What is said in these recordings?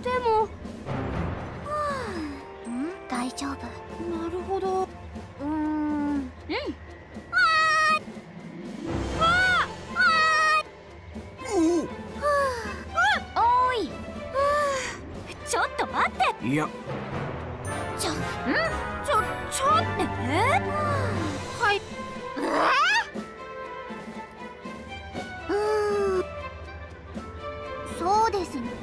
でも大丈夫。 なるほど。 おい、ちょっと待って。 いや、 ちょっとはい。 そうですね。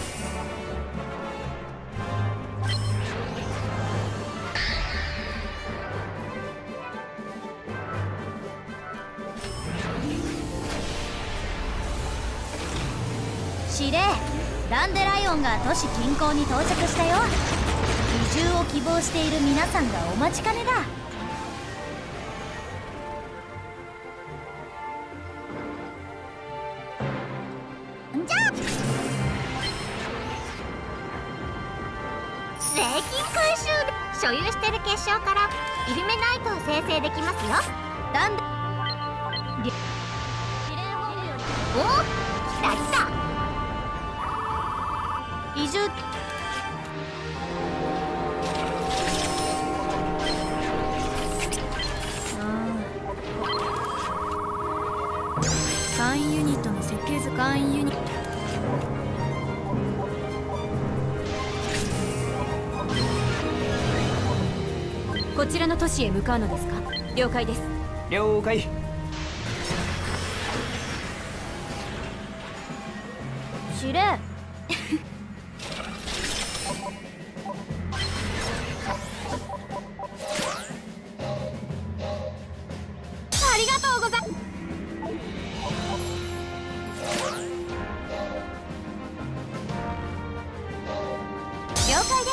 司令、ダンデライオンが都市近郊に到着したよ。移住を希望している皆さんがお待ちかねだ。じゃあ税金回収で所有してる結晶からイルメナイトを生成できますよ。ダンデお、来た来た。移住簡易ユニットの設計図。簡易ユニット。こちらの都市へ向かうのですか？了解です。 了解。 司令ありがとうございます。了解です。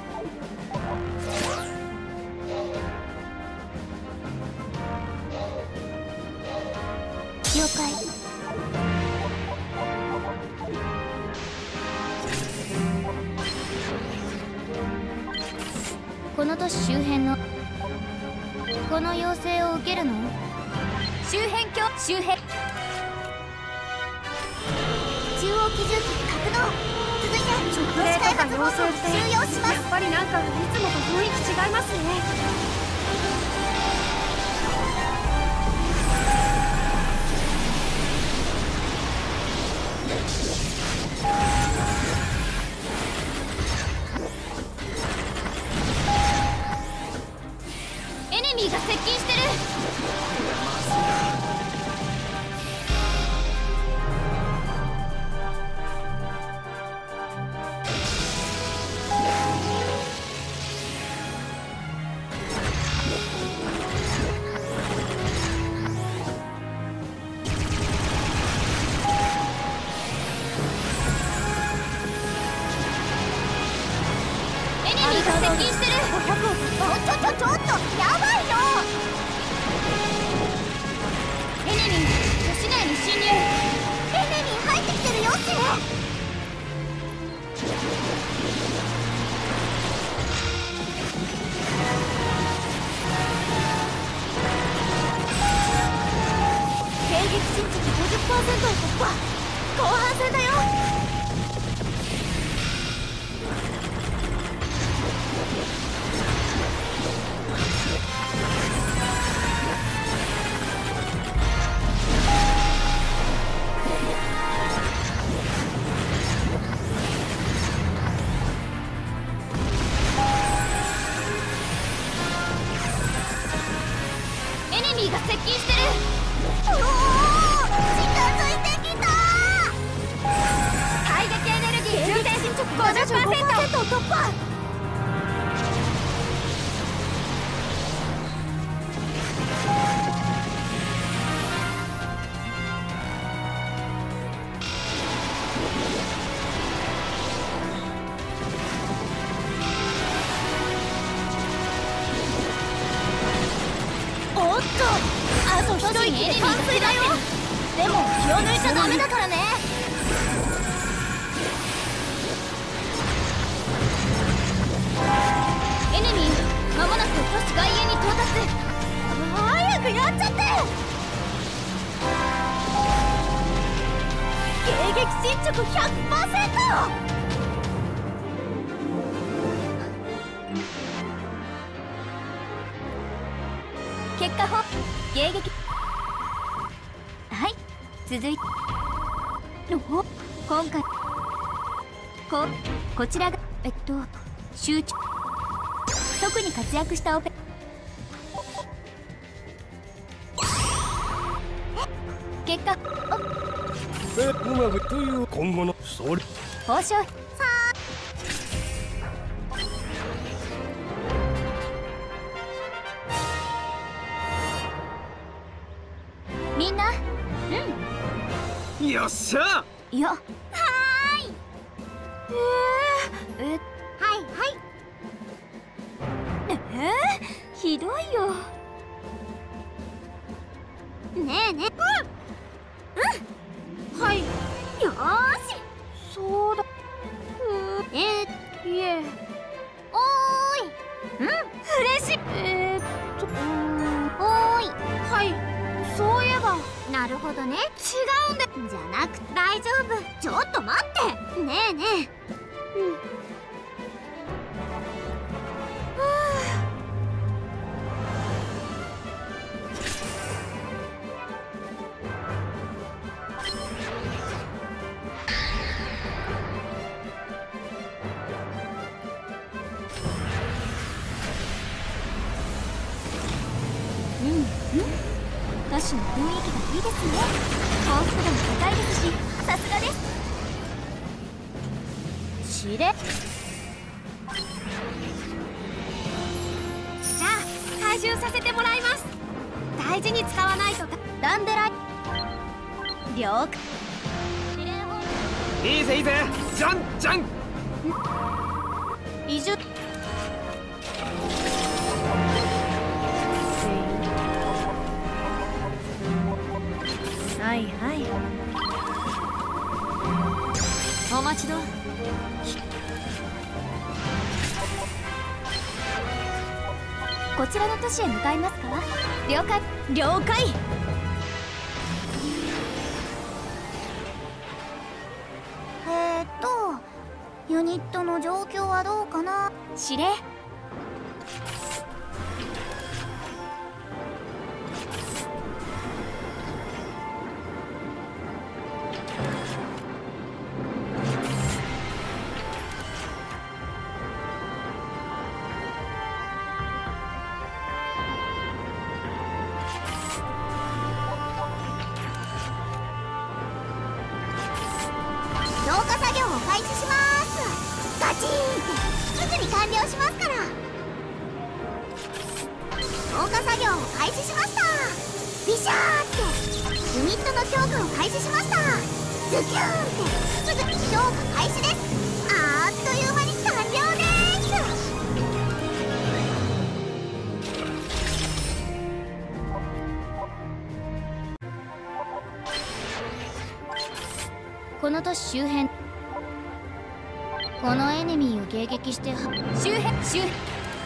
了解。この都市周辺のこの要請を受けるの？周辺中央基準機格動。続いて直令とか要請って収容します。 やっぱりなんかいつもと雰囲気違いますね。 エネミーが接近してる。エネミーが接近してる。ちょっとやばいよ。エネミー都市内に侵入。エネミー入ってきてるよって。迎撃進捗 50% を突破。後半戦だよ。エネミーが接近してる。近づいてきた。対撃エネルギー充填進捗 50% 突破。おっと、あと一人で完遂だよ。でも気を抜いちゃダメだからね。エネミー間もなく都市外縁に到達。早くやっちゃって。迎撃進捗 100%。 結果報迎撃。はい、続いて今回こちらが集中特に活躍したオペ結果うまくという今後のそれ報奨みんなよっしゃ。 いやはーいはいひどいよねえねはいよーしそうだいえおーい嬉しいおーいはいそういえばなるほどね違うんだじゃなく大丈夫ちょっと待ってねえねえ都市の雰囲気がいいですね。幸福度も高いですし、さすがです。しれ。じゃあ回収させてもらいます。大事に使わないと。ダンデライ了解。 いいぜいいぜ。じゃんじゃん。 移住はいはいお待ちどこちらの都市へ向かいますか。了解了解ユニットの状況はどうかな。指令浄化作業を開始します。ガチーンってすぐに完了しますから。浄化作業を開始しました。ビシャーってユニットの強化を開始しました。ズキューンってすぐに強化開始です。あっという間に完了です。この都市周辺このエネミーを迎撃して周辺中央基準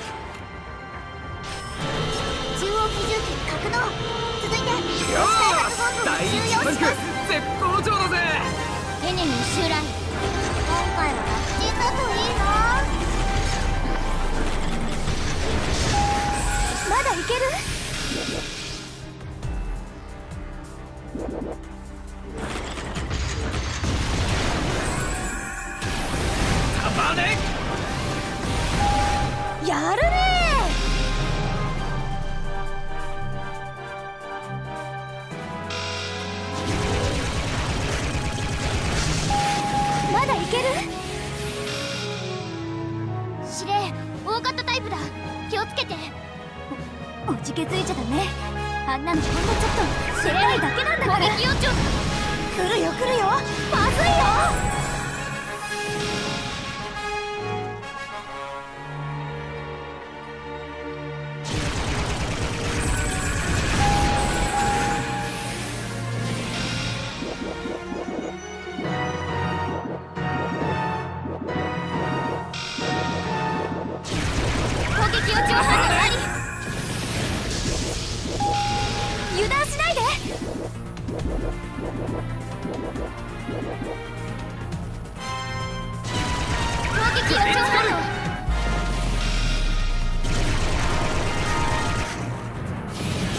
機格納。続いてよーし第一タンク絶好調だぜ。 エネミー襲来。今回は楽ちんだといいな。まだいける。 たまねやるねー。まだいける。指令大型タイプだ。気をつけて。おじけづいちゃダメ。あんなのほんのちょっと知れないだけなんだから。攻撃予兆来るよ来るよ。まずいよ。油断しないで。攻撃予兆反応。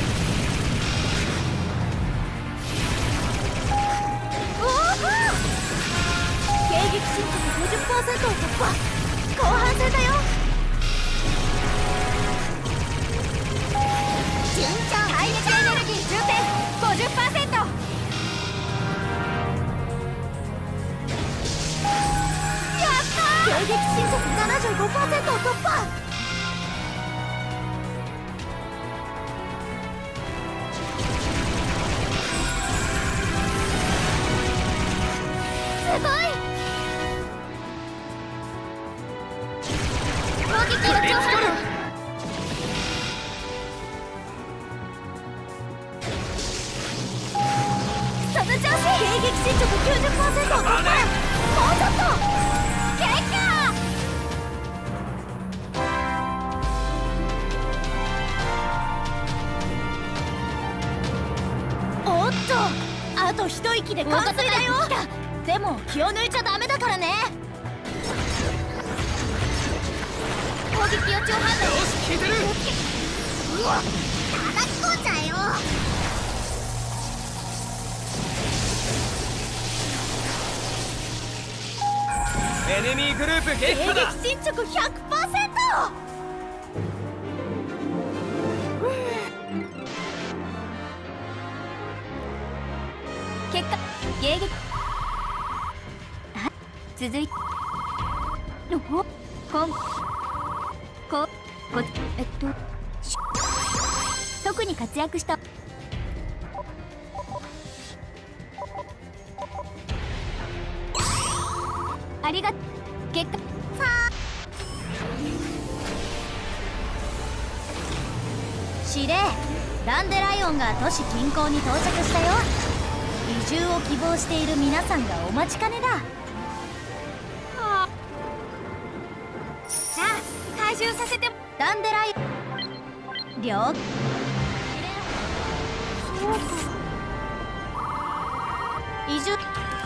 を突破。後半戦だよ。順調。耐熱エネルギー充填 50%。やったー。迎撃進速 75% を突破。すごい。攻撃を強化。その調子。迎撃進捗 90% を突破。もうちょっと。結果。おっと、あと一息で完成だよ。でも気を抜いちゃダメだからね。攻撃予兆反応。 よし聞いてる。 うわ、叩き込んじゃえよ。 エネミーグループ撃破だ。 迎撃進捗 100%。結果迎撃。続いて特に活躍したありが結果さあ司令、ダンデライオンが都市近郊に到着したよ。移住を希望している皆さんがお待ちかねだ。さあ回収させて。ダンデライオン了。そうか。移住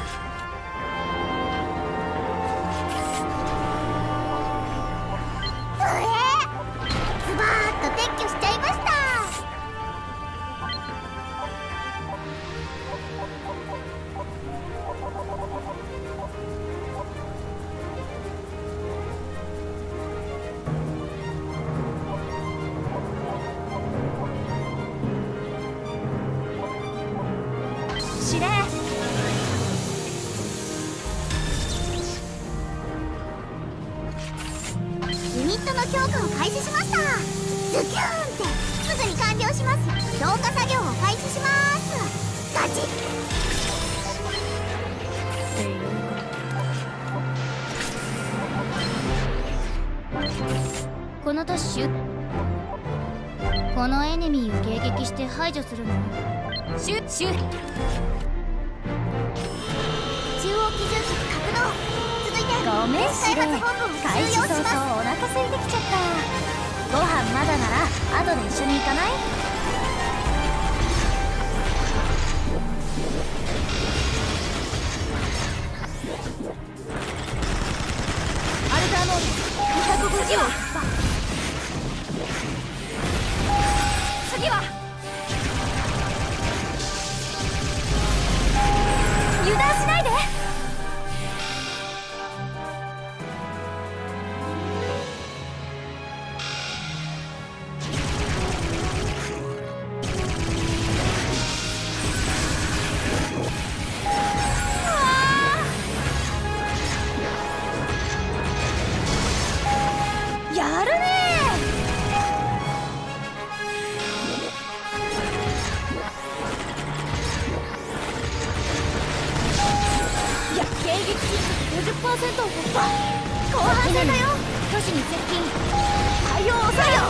ズバーッと撤去しちゃいました。司令、ユニットの強化を開始しました。ズキューンってすぐに完了します。強化作業を開始します。ガチッ。この都市このエネミーを迎撃して排除するの。シュッシュッ。中央基準室格納。続いてごめん司令、開始早々お腹空いてきちゃった。ご飯まだなら後で一緒に行かない？アルターノード250を突破。次は油断しないで。やるねー。いや、迎撃進捗 50% を突破。後半戦だよ。都市に接近。対応遅いよ。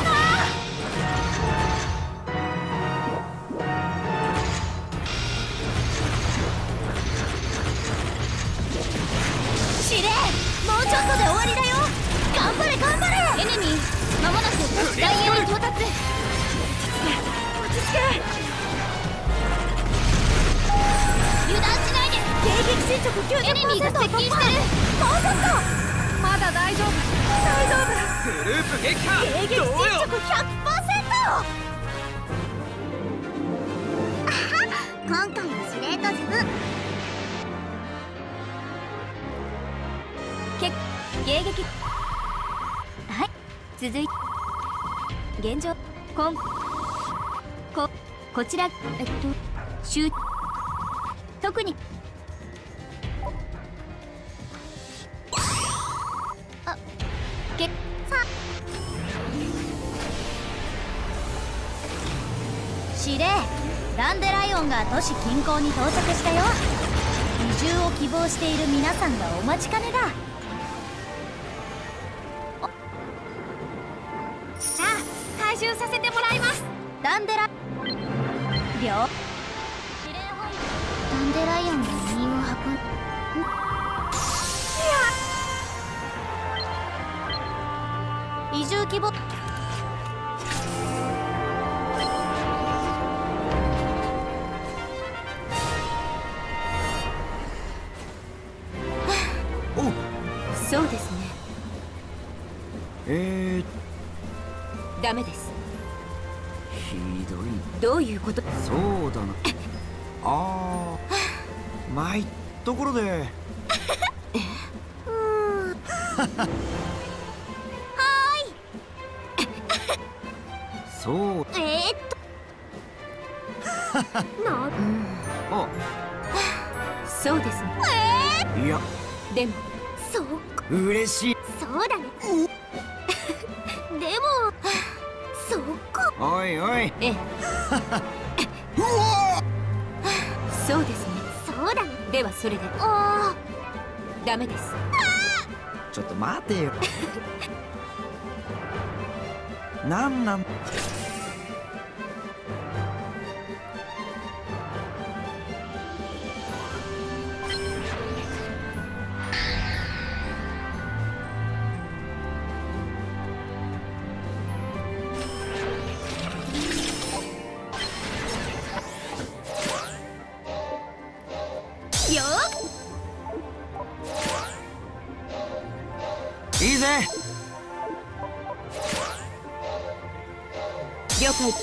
司令、もうちょっとで終わりだよ。頑張れ頑張れ。エネミー、間もなく都市大英に到達。落ち着け。油断しないで。迎撃進捗 90% エネミーが接近してる。 もうちょっと。まだ大丈夫大丈夫。 グループ撃破。 迎撃進捗 100%。今回は司令と自分。結迎撃。はい、続いて現状こちら集特にあけさ司令、ダンデライオンが都市近郊に到着したよ。移住を希望している皆さんがお待ちかねだ。 さあ回収させてもらいます。 ダンデライオンが身を運ん移住希望おう。 そうですね。ダメです。 ひどい。 どういうこと？ そうだな。ああ、まいっところでそうあ、 そうですね。 いやでもそう嬉しい。 そうだねでもそうかおいおい。 ええそうですね。 そうだね。 ではそれであダメです。 ちょっと待てよなんなんよいいぜ。 了解。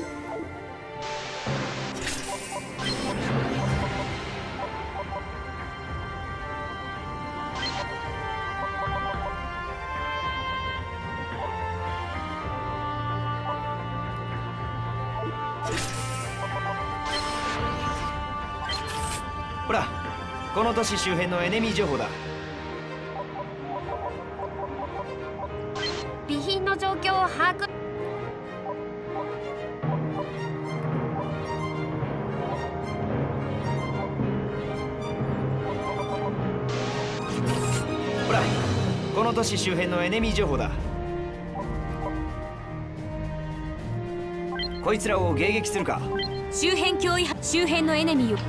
ほら、この都市周辺のエネミー情報だ。 備品の状況を把握。 ほら、この都市周辺のエネミー情報だ。こいつらを迎撃するか。 周辺脅威周辺のエネミーを。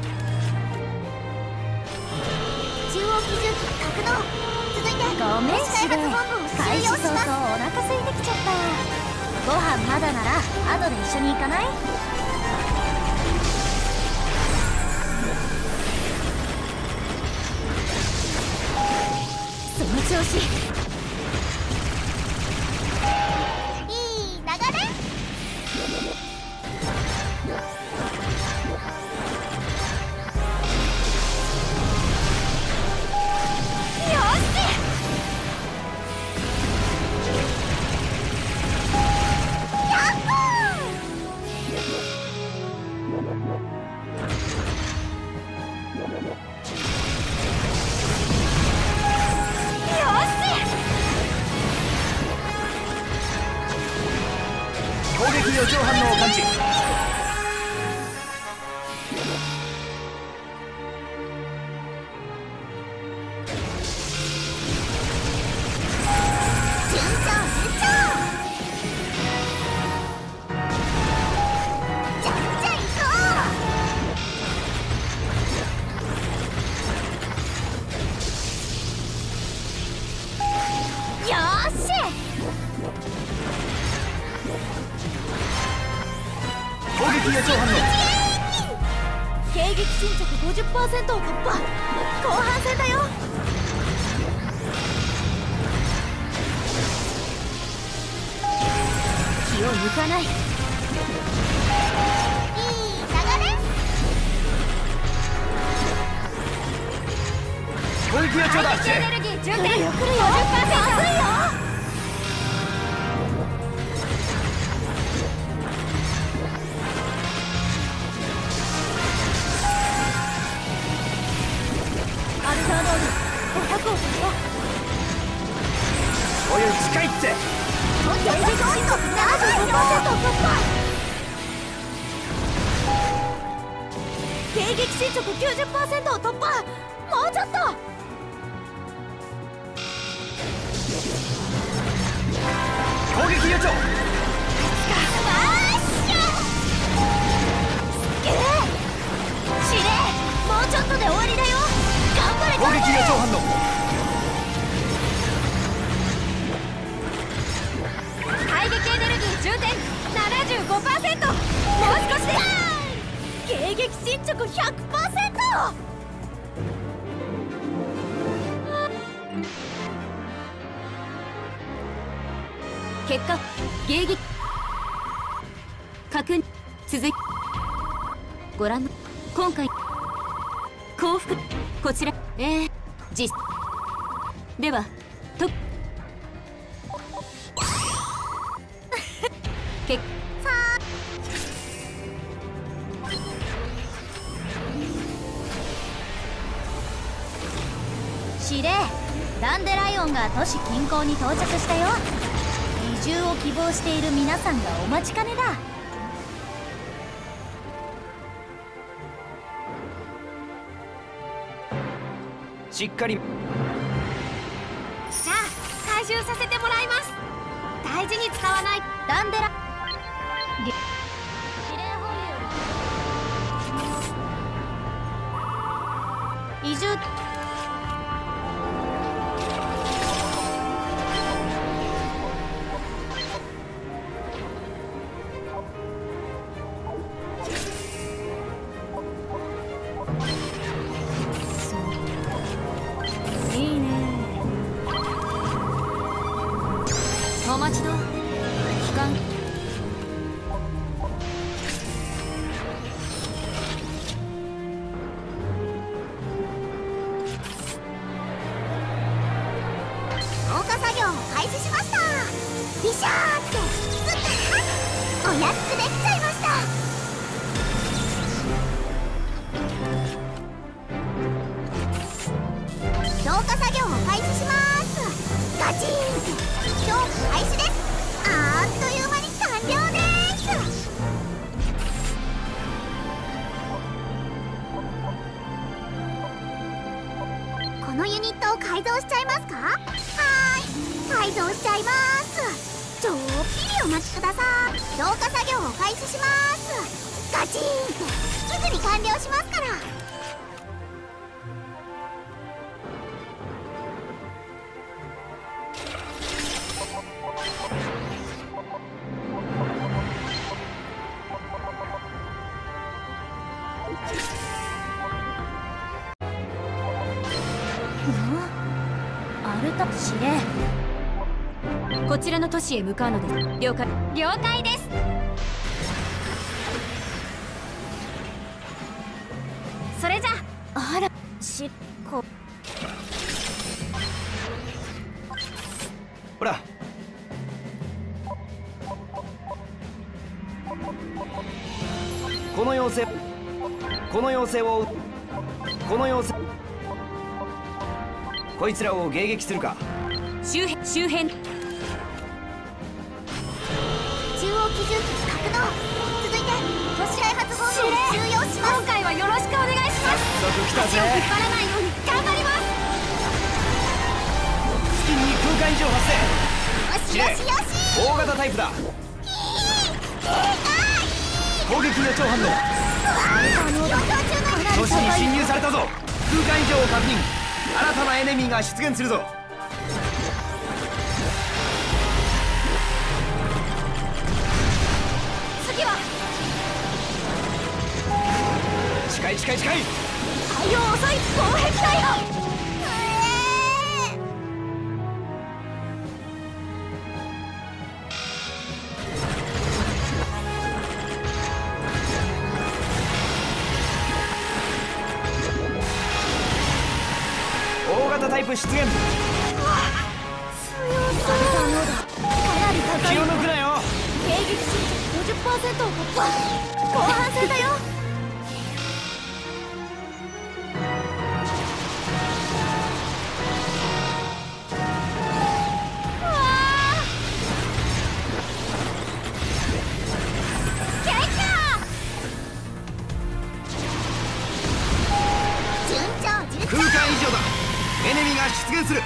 中央基準機格納。続いてごめん司令、開始早々お腹空いてきちゃった。ご飯まだなら後で一緒に行かない？ その調子。 いい流れ。 攻撃予兆反応を感知。攻撃予兆反応。 迎撃進捗 50% を突破。後半戦だよ。 気を抜かない。 いい流れ。 攻撃予兆だ。 エネルギー充填 50%。 まずいよ。アルターノール500を突破。 おいおい近いって。 迎撃進行 75% 突破。迎撃進捗 90% を突破。もうちょっと。 攻撃予兆。 司令、もうちょっとで終わりだよ。頑張れ攻撃予兆反応。 排撃エネルギー充填 75%。 もう少しです。 迎撃進捗 100%。 結果迎撃確認。続いご覧の今回降伏こちら実ではと結司令、ダンデライオンが都市近郊に到着したよ。移住を希望している皆さんがお待ちかねだ。 しっかり。 じゃあ回収させてもらいます。大事に使わない。 ダンデラ移住いいね。お待ちどう。期間消火作業を開始しました。ビシャーってスッお安くできちゃいました。消火作業を開始します。ガチーンって消火開始です。あっという間に完了です。このユニットを改造しちゃいますか？はーい、改造しちゃいます。ちょっぴりお待ちください。消火作業を開始します。ガチーンってすぐに完了しますから。 アルタ司令、 こちらの都市へ向かうのです。了解。了解です。それじゃあらしこほら。この妖精をこいつらを迎撃するか。 周辺中央基準機格納。続いて都市開発本部を収容します。 今回はよろしくお願いします。 早速来たぜ。 足を引っ張らないように頑張ります。 付近に空間異常発生。 よしよしよし。 大型タイプだ。攻撃予兆反応。都市に侵入されたぞ。空間異常を確認。新たなエネミーが出現するぞ。 次は近い。 対応遅い防壁隊よ。 大出現。 強そう。かなり高い。 気を抜くなよ。 迎撃進捗 50% を突破。後半戦だよ。 空間異常だ。エネミーが出現する。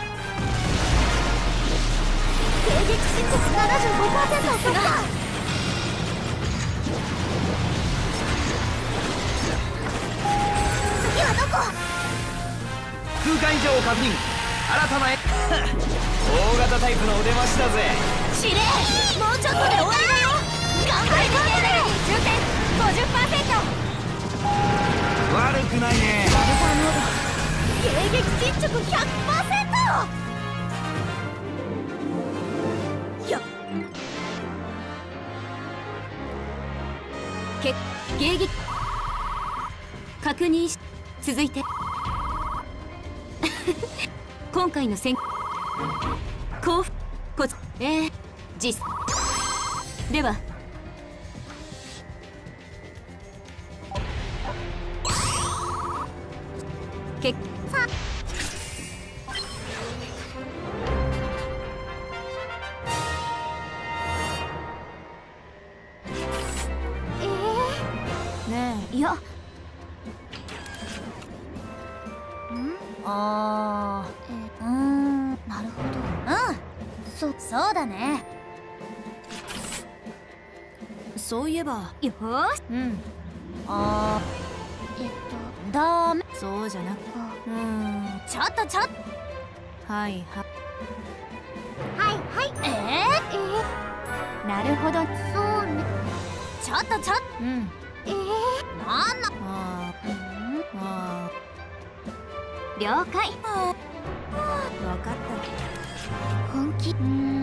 迎撃進捗 75% を突破。次はどこ？ 空間異常を確認。新たな大型タイプのお出ましだぜ。 司令、もうちょっとで終わりだよ。頑張れ頑張れ。充填 50%。 悪くないね。 迎撃進捗 100%。やっ迎撃確認し、続いて今回の戦降伏こち実では結さねえ、いや、なるほど。そうだね。そういえば、 よーし。 ダメ。そうじゃなく、 ちょっとはいはいはい。なるほど。そうね。ちょっとなんな。了解。 わかった。 本気。